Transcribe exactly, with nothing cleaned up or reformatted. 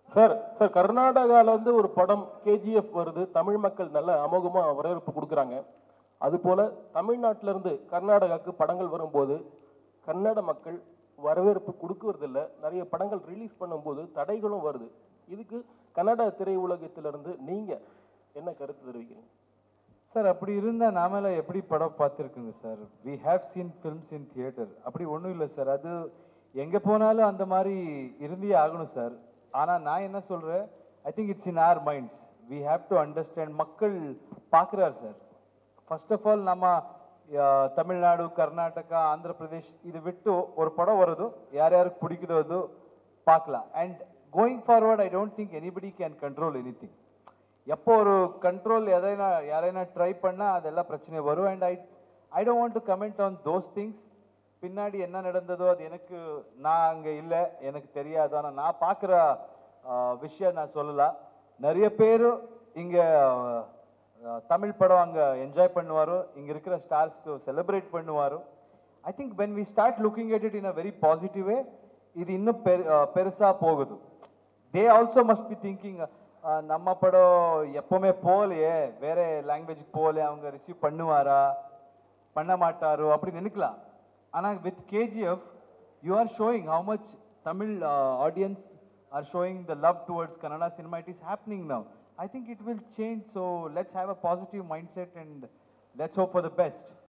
Sir sir கர்நாடகாவில் வந்து ஒரு படம் கேஜிஎஃப் வருது, தமிழ் மக்கள் நல்ல அமோகமாக வரவேற்பு கொடுக்குறாங்க. அதுபோல் தமிழ்நாட்டிலேருந்து கர்நாடகாவுக்கு படங்கள் வரும்போது கன்னட மக்கள் வரவேற்பு கொடுக்கறதில்ல. நிறைய படங்கள் ரிலீஸ் பண்ணும்போது தடைகளும் வருது. இதுக்கு கன்னட திரையுலகத்திலிருந்து நீங்கள் என்ன கருத்து தெரிவிக்கிறீங்க சார்? அப்படி இருந்தால் நாமெல்லாம் எப்படி படம் பார்த்துருக்குங்க sir? We have seen films in theatre. அப்படி ஒன்றும் இல்லை சார். அது எங்கே போனாலும் அந்த மாதிரி இருந்தே ஆகணும் சார். ஆனால் நான் என்ன சொல்கிறேன், I think it's in our minds. We have to understand. மக்கள் பார்க்குறாரு சார். ஃபர்ஸ்ட் ஆஃப் ஆல் நம்ம தமிழ்நாடு, கர்நாடகா, ஆந்திர பிரதேஷ் இது விட்டு ஒரு படம் வருது, யார் யாருக்கு பிடிக்குதோ அது பார்க்கலாம். And going forward I don't think anybody can control any thing. எப்போ ஒரு கண்ட்ரோல் எதைனா யாரைனா ட்ரை பண்ணால் அதெல்லாம் பிரச்சனை வரும். And I I don't want to comment on those things. பின்னாடி என்ன நடந்ததோ அது எனக்கு, நான் அங்கே இல்லை, எனக்கு தெரியாது. ஆனால் நான் பார்க்குற விஷயம் நான் சொல்லலாம். நிறைய பேர் இங்கே தமிழ் படம் அங்கே என்ஜாய் பண்ணுவார், இங்கே இருக்கிற ஸ்டார்ஸ்க்கு செலிப்ரேட் பண்ணுவார். I think when we start looking at it in a very positive way, இது இன்னும் பெரு பெருசாக போகுது. They also must be thinking, நம்ம படம் எப்போவுமே போகலையே, வேறு லாங்குவேஜுக்கு போகலையே, அவங்க ரிசீவ் பண்ணுவாரா பண்ண மாட்டாரோ அப்படி நினைக்கலாம். ஆனால் with KGF you are showing how much Tamil audience are showing the love towards Kannada cinema. It is happening now. I think it will change. So let's have a positive mindset and let's hope for the best.